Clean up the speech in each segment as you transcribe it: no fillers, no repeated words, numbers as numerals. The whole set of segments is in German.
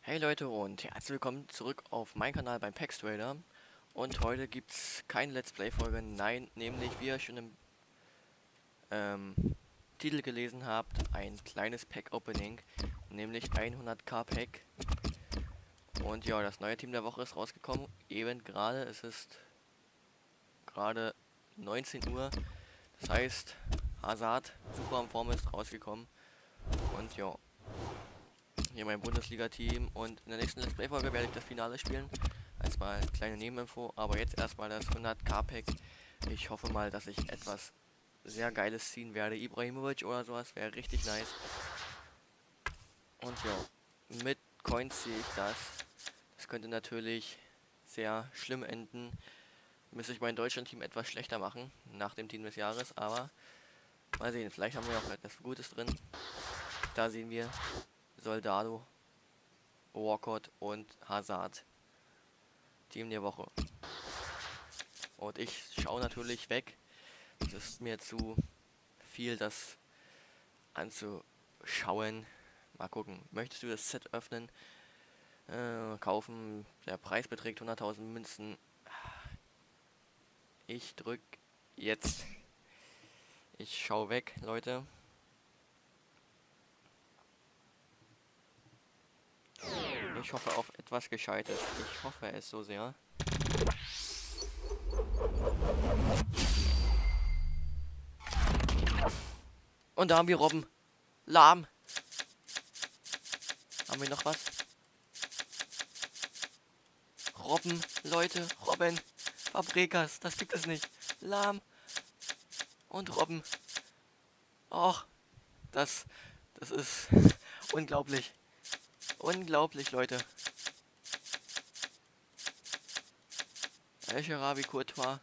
Hey Leute und herzlich willkommen zurück auf meinen Kanal beim Pax Trader. Und heute gibt es keine Let's Play Folge, nein, nämlich wie ihr schon im Titel gelesen habt, ein kleines Pack Opening, nämlich 100k Pack. Und ja, das neue Team der Woche ist rausgekommen, eben gerade, es ist gerade 19 Uhr, das heißt Hazard, super in Form, ist rausgekommen. Und ja, hier mein Bundesliga-Team und in der nächsten Let's Play-Folge werde ich das Finale spielen. Als mal kleine Nebeninfo, aber jetzt erstmal das 100k-Pack. Ich hoffe mal, dass ich etwas sehr Geiles ziehen werde. Ibrahimovic oder sowas wäre richtig nice. Und ja, mit Coins sehe ich das. Das könnte natürlich sehr schlimm enden. Müsste ich mein Deutschland-Team etwas schlechter machen nach dem Team des Jahres, aber mal sehen, vielleicht haben wir auch etwas Gutes drin. Da sehen wir Soldado, Walcott und Hazard. Team der Woche. Und ich schaue natürlich weg. Es ist mir zu viel, das anzuschauen. Mal gucken. Möchtest du das Set öffnen? Kaufen. Der Preis beträgt 100.000 Münzen. Ich drück jetzt. Ich schaue weg, Leute. Ich hoffe auf etwas Gescheites. Ich hoffe es so sehr. Und da haben wir Robben. Lahm. Haben wir noch was? Robben, Leute, Robben. Fabregas, das gibt es nicht. Lahm. Und Robben. Och, das ist unglaublich. Unglaublich, Leute. El Shaarawy, Courtois.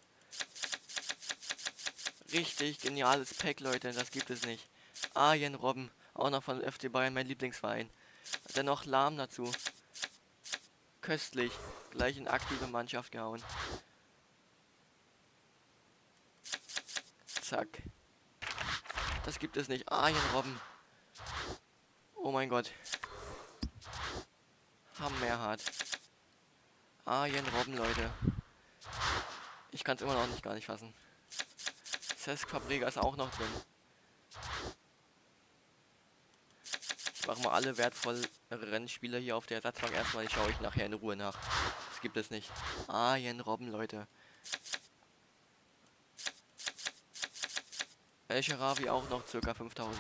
Richtig geniales Pack, Leute. Das gibt es nicht. Arjen Robben. Auch noch von FC Bayern, mein Lieblingsverein. Dennoch Lahm dazu. Köstlich. Gleich in aktive Mannschaft gehauen. Zack. Das gibt es nicht. Arjen Robben. Oh mein Gott. Hammerhart. Arjen Robben, Leute. Ich kann es immer noch nicht gar nicht fassen. Cesc Fabregas auch noch drin. Ich mache mal alle wertvollen Rennspieler hier auf der Ersatzbank erstmal. Die schaue ich nachher in Ruhe nach. Das gibt es nicht. Arjen Robben, Leute. El Shaarawy auch noch circa 5000.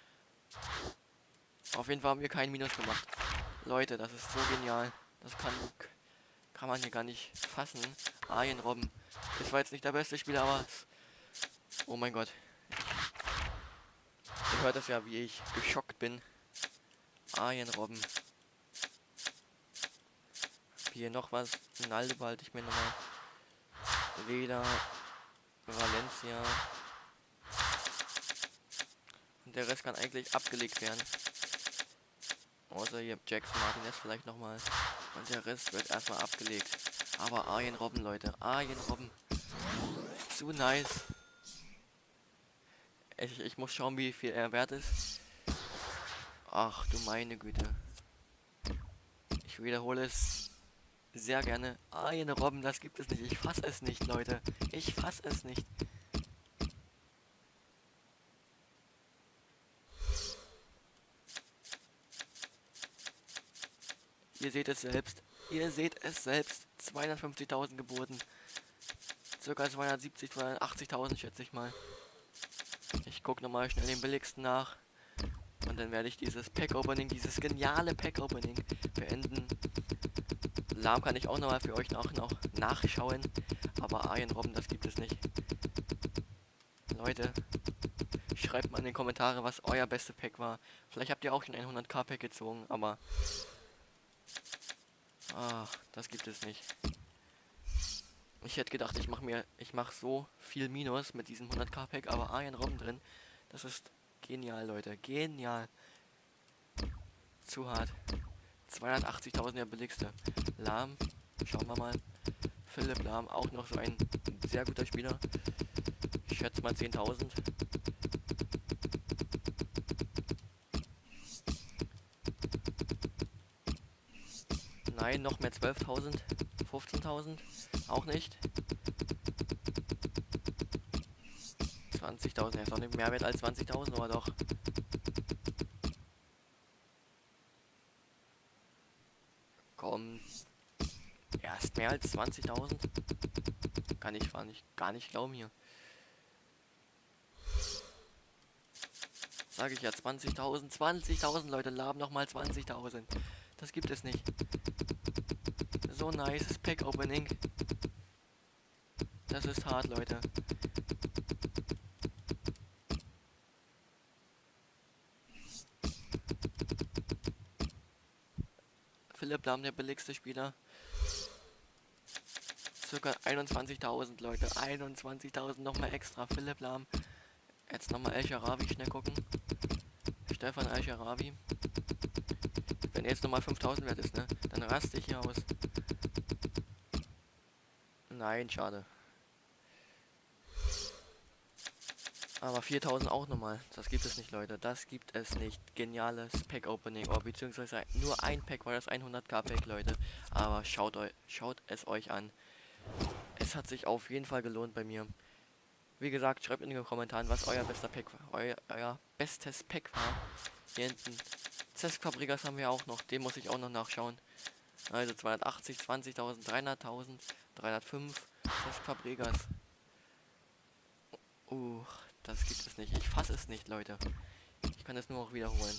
Auf jeden Fall haben wir keinen Minus gemacht. Leute, das ist so genial. Das kann man hier gar nicht fassen. Arjen Robben. Das war jetzt nicht der beste Spieler, aber oh mein Gott. Ihr hört das ja, wie ich geschockt bin. Arjen Robben. Hier noch was. Naldo behalte ich mir nochmal. Reda. Valencia. Und der Rest kann eigentlich abgelegt werden. Außer hier Jackson Martinez vielleicht nochmal. Und der Rest wird erstmal abgelegt. Aber Arjen Robben, Leute. Arjen Robben. Zu nice. Ich muss schauen, wie viel er wert ist. Ach du meine Güte. Ich wiederhole es sehr gerne. Arjen Robben, das gibt es nicht. Ich fasse es nicht, Leute. Ich fasse es nicht. Ihr seht es selbst. Ihr seht es selbst. 250.000 geboten. Circa 270, 280.000 schätze ich mal. Ich gucke nochmal schnell den billigsten nach. Und dann werde ich dieses Pack-Opening, dieses geniale Pack-Opening beenden. Lahm kann ich auch nochmal für euch noch nachschauen. Aber Arjen Robben, das gibt es nicht. Leute, schreibt mal in den Kommentare, was euer beste Pack war. Vielleicht habt ihr auch schon ein 100k Pack gezogen, aber das gibt es nicht. Ich hätte gedacht, ich mache so viel Minus mit diesem 100k Pack, aber Arjen Robben drin, das ist genial, Leute, genial. Zu hart. 280.000 der billigste. Lahm, schauen wir mal. Philipp Lahm, auch noch so ein sehr guter Spieler. Ich schätze mal 10.000. Nein, noch mehr 12.000. 15.000. Auch nicht. 20.000. Er ist doch nicht mehr wert als 20.000, aber doch. Komm. Er ist mehr als 20.000. Kann ich gar nicht glauben hier. Sage ich ja 20.000. 20.000 Leute laben nochmal 20.000. Das gibt es nicht. So nice Pack Opening. Das ist hart, Leute. Philipp Lahm, der billigste Spieler. Circa 21.000 Leute. 21.000 nochmal extra. Philipp Lahm. Jetzt nochmal El Sharawi schnell gucken. Stefan El Sharawi. Wenn er jetzt nochmal 5.000 wert ist, ne? Dann raste ich hier aus. Nein, schade. Aber 4.000 auch nochmal. Das gibt es nicht, Leute. Das gibt es nicht. Geniales Pack Opening. Oh, beziehungsweise nur ein Pack war das 100k Pack, Leute. Aber schaut es euch an. Es hat sich auf jeden Fall gelohnt bei mir. Wie gesagt, schreibt in den Kommentaren, was euer bester Pack war. Euer bestes Pack war. Hier hinten. Cesc Fabregas haben wir auch noch. Den muss ich auch noch nachschauen. Also 280, 20.000, 300.000, 305. Cesc Fabregas. Das gibt es nicht. Ich fasse es nicht, Leute. Ich kann es nur auch wiederholen.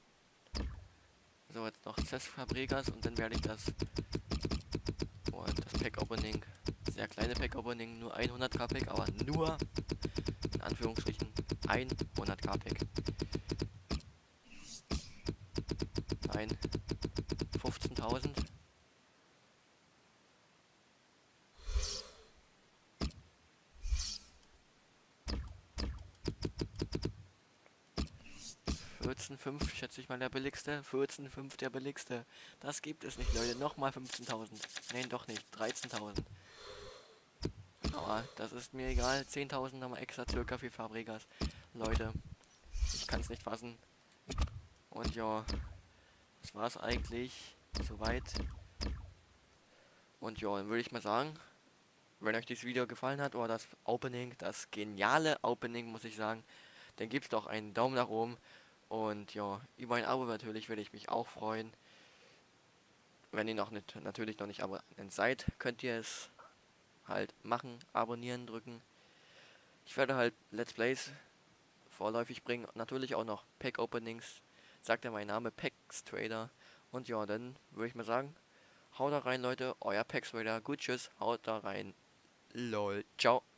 So, jetzt noch Cesc Fabregas und dann werde ich das Pack Opening. Sehr kleine Pack Opening, nur 100k Pack, aber nur in Anführungsstrichen 100k Pack. Nein, 15.000. .5 schätze ich mal der billigste. 14,5 der billigste. Das gibt es nicht, Leute. Nochmal 15.000. Nein, doch nicht. 13.000. Aber das ist mir egal. 10.000 nochmal extra circa für Fabregas. Leute, ich kann es nicht fassen. Und ja, das war es eigentlich soweit. Und ja, dann würde ich mal sagen, wenn euch dieses Video gefallen hat oder das Opening, das geniale Opening, muss ich sagen, dann gebt doch einen Daumen nach oben. Und ja, über ein Abo natürlich würde ich mich auch freuen. Wenn ihr natürlich noch nicht abonnent seid, könnt ihr es halt machen, abonnieren, drücken. Ich werde halt Let's Plays vorläufig bringen, natürlich auch noch Pack Openings, sagt ja mein Name, Packs Trader. Und ja, dann würde ich mal sagen, haut da rein, Leute, euer Packs Trader, gut, tschüss, haut da rein, lol, ciao.